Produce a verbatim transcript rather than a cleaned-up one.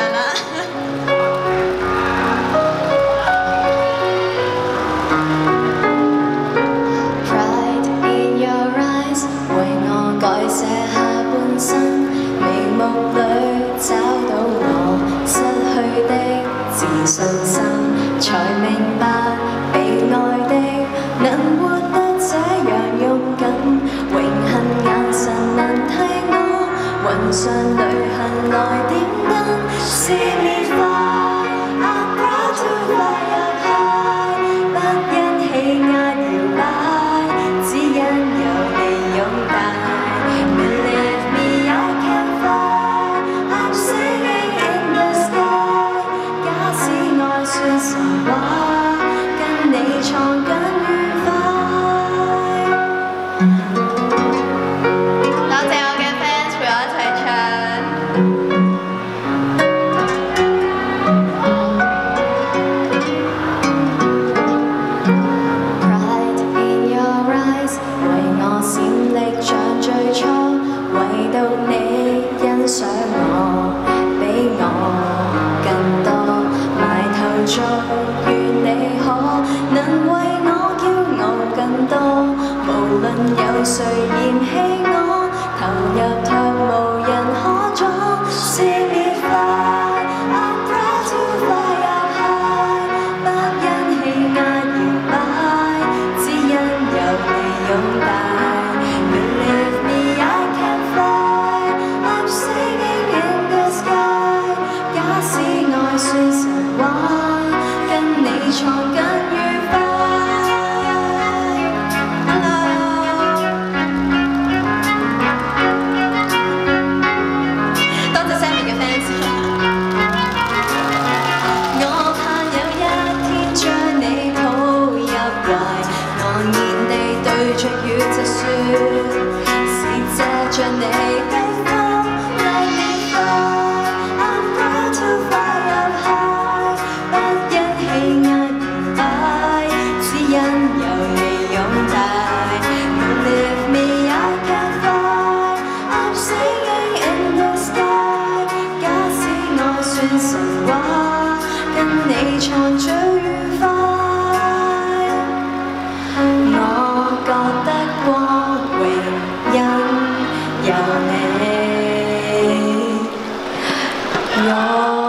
啦。Pride in your eyes， 為我改寫下半生，眉目裏找到我失去的自信心，才明白被愛的能活得這樣勇敢，榮幸眼神能替我雲上旅行來點燈。See me fly, I'm proud to fly up high， 不因氣壓搖擺，只因有你擁戴。Believe me, I can fly, I'm singing in the sky。假使愛算神話，跟你創更愉快。多謝我嘅 fans 陪我一齊唱。Pride in your eyes， 為我閃力像最初，唯獨你欣賞我，比我更多，埋頭做，願你可能為我驕傲更多，無論有誰嫌棄我，投入卻無人可阻。See me fly, I'm proud to fly up high， 不因氣壓搖擺，只因有你擁戴。Believe me, I can fly, I'm singing in the sky。假使愛算神話，跟你創更愉快。多謝 Sammy 嘅 fans。我盼有一天將你抱入懷，昂然地對着宇宙說，是借着你的風 Let me fly, I'm proud to fly up high， 不因氣壓搖擺，只因有你擁戴。Believe me, I can fly, I'm singing in the sky。假使愛算神話，跟你創最愉快。我覺得光榮因有你。我